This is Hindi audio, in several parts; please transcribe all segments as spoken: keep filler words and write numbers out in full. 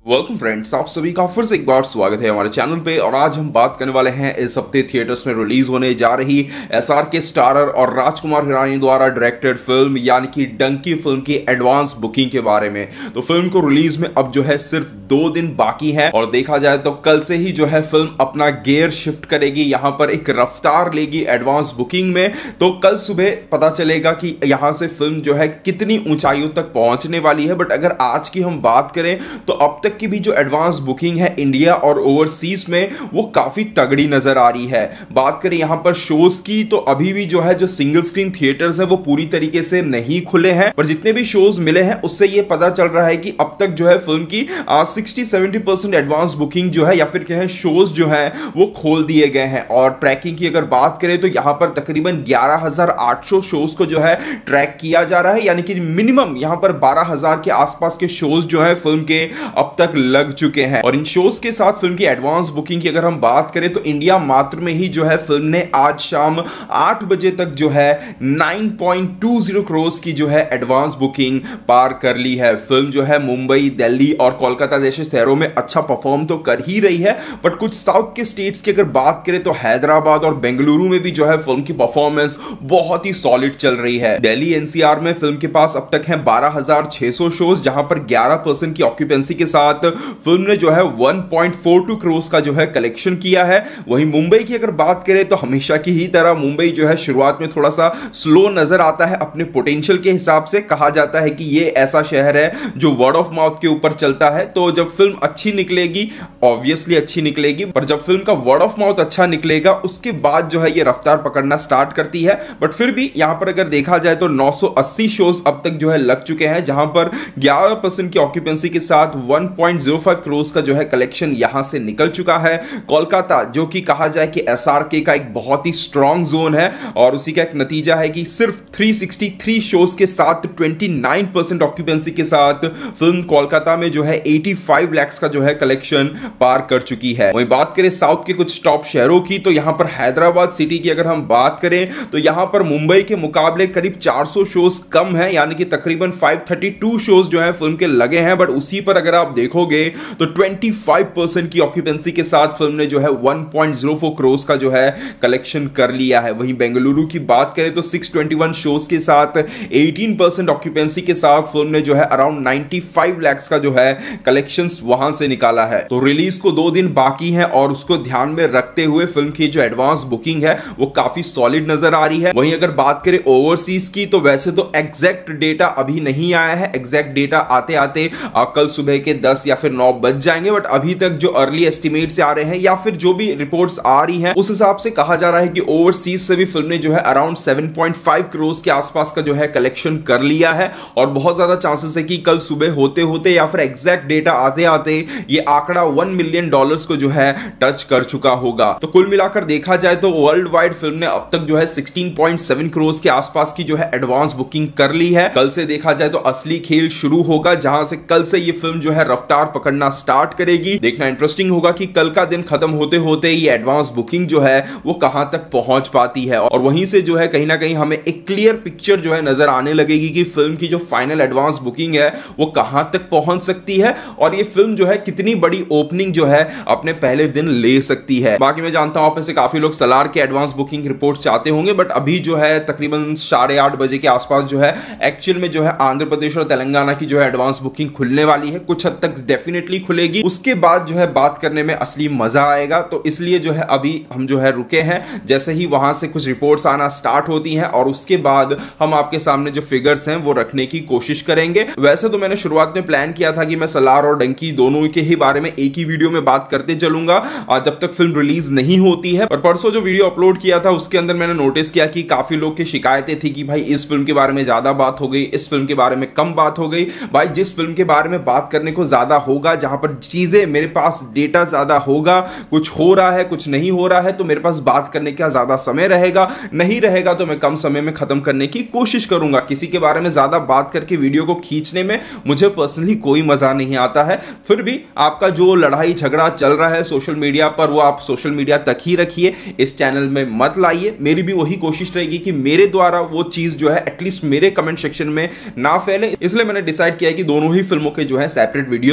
वेलकम फ्रेंड्स, आप सभी का फिर से एक बार स्वागत है हमारे चैनल पे। और आज हम बात करने वाले हैं इस हफ्ते थिएटर्स में रिलीज होने जा रही एसआर के स्टारर और राजकुमार हिरानी द्वारा डायरेक्टेड फिल्म यानी कि डंकी फिल्म की एडवांस बुकिंग के बारे में। तो फिल्म को रिलीज में अब जो है सिर्फ दो दिन बाकी है और देखा जाए तो कल से ही जो है फिल्म अपना गियर शिफ्ट करेगी, यहाँ पर एक रफ्तार लेगी एडवांस बुकिंग में। तो कल सुबह पता चलेगा कि यहाँ से फिल्म जो है कितनी ऊंचाइयों तक पहुंचने वाली है। बट अगर आज की हम बात करें तो अब तक की भी जो एडवांस बुकिंग है इंडिया और ओवरसीज में वो काफी तगड़ी नजर आ रही है। बात करें यहां पर शोज की तो अभी भी जो है जो सिंगल स्क्रीन थिएटर्स है वो पूरी तरीके से नहीं खुले हैं, पर जितने भी शोज मिले हैं उससे ये पता चल रहा है कि अब तक जो है फिल्म की sixty seventy percent advance booking जो है या फिर कहें शोज जो है वो खोल दिए गए हैं। और ट्रैकिंग की अगर बात करें तो यहां पर तकरीबन ग्यारह हजार आठ सौ शोज को जो है ट्रैक किया जा रहा है, यानी कि मिनिमम यहां पर बारह हजार के आसपास के शोज जो है फिल्म के अब तक लग चुके हैं। और इन शोज के साथ फिल्म की एडवांस बुकिंग की अगर हम बात करें तो इंडिया मात्र में ही जो है फिल्म ने आज शाम आठ बजे तक जो है नौ पॉइंट दो शून्य करोड़ की जो है एडवांस बुकिंग पार कर ली है। फिल्म जो है मुंबई, दिल्ली और कोलकाता जैसे शहरों में अच्छा परफॉर्म तो कर ही रही है, बट कुछ साउथ के स्टेट्स की अगर बात करें तो हैदराबाद और बेंगलुरु में भी जो है फिल्म की परफॉर्मेंस बहुत ही सॉलिड चल रही है। दिल्ली एनसीआर में फिल्म के पास अब तक है बारह हजार छह सौ शोज, जहां पर ग्यारह परसेंट की ऑक्यूपेंसी के साथ फिल्म ने जो है एक पॉइंट चार दो करोड़ का जो है कलेक्शन किया है। वहीं मुंबई की अगर बात करें तो हमेशा की ही तरह मुंबई जो है शुरुआत में थोड़ा सा स्लो नजर आता है अपने पोटेंशियल के हिसाब से। कहा जाता है कि ये ऐसा शहर है जो वर्ड ऑफ माउथ के ऊपर चलता है, तो जब फिल्म अच्छी निकलेगी ऑब्वियसली अच्छी निकलेगी, पर जब फिल्म का वर्ड ऑफ माउथ अच्छा निकलेगा उसके बाद जो है ये रफ्तार पकड़ना स्टार्ट करती है। बट फिर भी यहां पर अगर देखा जाए तो नौ सौ अस्सी शोज अब तक जो है लग चुके हैं, जहां पर ग्यारह परसेंट की ऑक्यूपेंसी के साथ एक पॉइंट शून्य पाँच करोड़ का जो है कलेक्शन यहां से निकल चुका है। कोलकाता जो कि कहा जाए कि एसआरके का एक बहुत ही स्ट्रॉन्ग जोन है और उसी का एक नतीजा है कि सिर्फ तीन सौ तिरसठ शोज के साथ उनतीस परसेंट ऑक्यूपेंसी के साथ फिल्म कोलकाता में जो है पचासी लाख का जो है कलेक्शन पार कर चुकी है। वहीं बात करें साउथ के कुछ टॉप शहरों की तो यहां पर हैदराबाद सिटी की अगर हम बात करें तो यहां पर मुंबई के मुकाबले करीब चार सौ शोज कम है, यानी कि तकरीबन पाँच सौ बत्तीस शोज जो है फिल्म के लगे हैं। बट उसी पर अगर आप देखोगे तो पच्चीस परसेंट की ऑक्यूपेंसी के साथ फिल्म ने जो है एक पॉइंट शून्य चार करोड़ का जो है कलेक्शन कर लिया है। वहीं बेंगलुरु की बात करें तो छह सौ इक्कीस शोज के साथ अठारह परसेंट ऑक्यूपेंसी के साथ फिल्म ने जो है अराउंड पचानवे लाख का जो है कलेक्शंस वहां से निकाला है। तो रिलीज को दो दिन बाकी है और उसको ध्यान में रखते हुए फिल्म की जो एडवांस बुकिंग है वो काफी सॉलिड नजर आ रही है। वहीं अगर बात करें ओवरसीज की तो वैसे तो एग्जैक्ट डेटा अभी नहीं आया है, एग्जैक्ट डेटा आते आते कल सुबह के दस या फिर नौ बज जाएंगे। बट अभी तक जो अर्ली एस्टिमेट से आ रहे हैं या फिर जो भी रिपोर्ट्स आ रही हैं उस हिसाब से कहा जा रहा है कि ओवरसीज से भी फिल्म ने जो है अराउंड सात पॉइंट पाँच करोड़ के आसपास का जो है कलेक्शन कर लिया है। और बहुत ज्यादा चांसेस है कि कल सुबह होते होते या फिर एग्जैक्ट डेटा आते आते ये आंकड़ा वन मिलियन डॉलर्स को जो है टच कर चुका होगा। तो कुल मिलाकर देखा जाए तो वर्ल्ड वाइड फिल्म ने अब तक जो है सोलह पॉइंट सात करोड़ के आसपास की जो है एडवांस बुकिंग कर ली है। कल से देखा जाए तो असली खेल शुरू होगा, जहां से कल से ये फिल्म जो है रफ्तार पकड़ना स्टार्ट करेगी। देखना इंटरेस्टिंग होगा कि कल का दिन खत्म होते होते ये एडवांस बुकिंग जो है वो कहां तक पहुंच पाती है और वहीं से जो है कहीं ना कहीं हमें एक क्लियर पिक्चर जो है नजर आने लगेगी कि फिल्म की जो फाइनल एडवांस बुकिंग है वो कहां तक पहुंच सकती है और ये फिल्म जो है कितनी बड़ी ओपनिंग जो है अपने पहले दिन ले सकती है। बाकी मैं जानता हूं आप में से काफी लोग सलार के एडवांस बुकिंग रिपोर्ट चाहते होंगे, बट अभी जो है तकरीबन साढ़े आठ बजे के आसपास जो है एक्चुअल में जो है आंध्र प्रदेश और तेलंगाना की जो है एडवांस बुकिंग खुलने वाली है। कुछ हद तक डेफिनेटली खुलेगी, उसके बाद जो है बात करने में असली मजा आएगा। तो इसलिए जो है अभी हम जो है रुके हैं, जैसे ही वहां से कुछ रिपोर्ट्स आना स्टार्ट होती हैं और उसके बाद हम आपके सामने जो फिगर्स हैं वो रखने की कोशिश करेंगे। वैसे तो मैंने शुरुआत में प्लान किया था कि मैं सलार और डंकी दोनों के ही बारे में एक ही वीडियो में बात करते चलूंगा जब तक फिल्म रिलीज नहीं होती है। पर परसों जो वीडियो अपलोड किया था उसके अंदर मैंने नोटिस किया कि काफी लोग की शिकायतें थी कि भाई इस फिल्म के बारे में ज्यादा बात हो गई, इस फिल्म के बारे में कम बात हो गई। भाई जिस फिल्म के बारे में बात करने को ज्यादा होगा, जहां पर चीजें मेरे पास डेटा ज्यादा होगा, कुछ हो रहा है कुछ नहीं हो रहा है, तो मेरे पास बात करने का ज्यादा समय रहेगा। नहीं रहेगा तो मैं कम समय में खत्म करने की कोशिश करूंगा। किसी के बारे में ज्यादा बात करके वीडियो को खींचने में मुझे पर्सनली कोई मजा नहीं आता है। फिर भी आपका जो लड़ाई झगड़ा चल रहा है सोशल मीडिया पर वो आप सोशल मीडिया तक ही रखिए, इस चैनल में मत लाइए। मेरी भी वही कोशिश रहेगी कि मेरे द्वारा वो चीज जो है एटलीस्ट मेरे कमेंट सेक्शन में ना फैले। इसलिए मैंने डिसाइड किया है कि दोनों ही फिल्मों के जो है सेपरेट वीडियो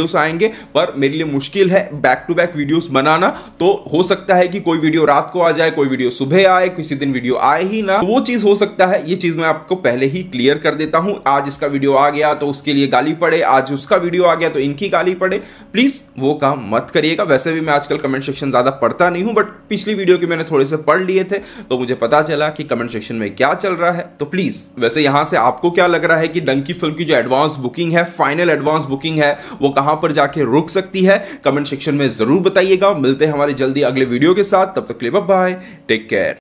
वीडियोस आएंगे, पर मेरे लिए मुश्किल है बैक टू बैक वीडियोस बनाना। तो हो सकता है कि कोई वीडियो रात को आ जाए, कोई वीडियो सुबह आए, किसी दिन वीडियो आए ही ना, तो वो चीज हो सकता है। ये चीज मैं आपको पहले ही क्लियर कर देता हूं। आज इसका वीडियो आ गया तो उसके लिए गाली पड़े, आज उसका वीडियो आ गया तो इनकी गाली पड़े, प्लीज वो काम मत करिएगा। वैसे भी मैं आजकल कमेंट सेक्शन ज्यादा पढ़ता नहीं हूं, बट पिछली वीडियो के मैंने थोड़े से पढ़ लिए थे तो मुझे पता चला कि कमेंट सेक्शन में क्या चल रहा है। तो प्लीज, वैसे यहां से आपको क्या लग रहा है कि डंकी फिल्म की जो एडवांस बुकिंग है, फाइनल एडवांस बुकिंग है, वो कहां पर जाके रुक सकती है? कमेंट सेक्शन में जरूर बताइएगा। मिलते हैं हमारे जल्दी अगले वीडियो के साथ, तब तक के लिए बाय बाय, टेक केयर।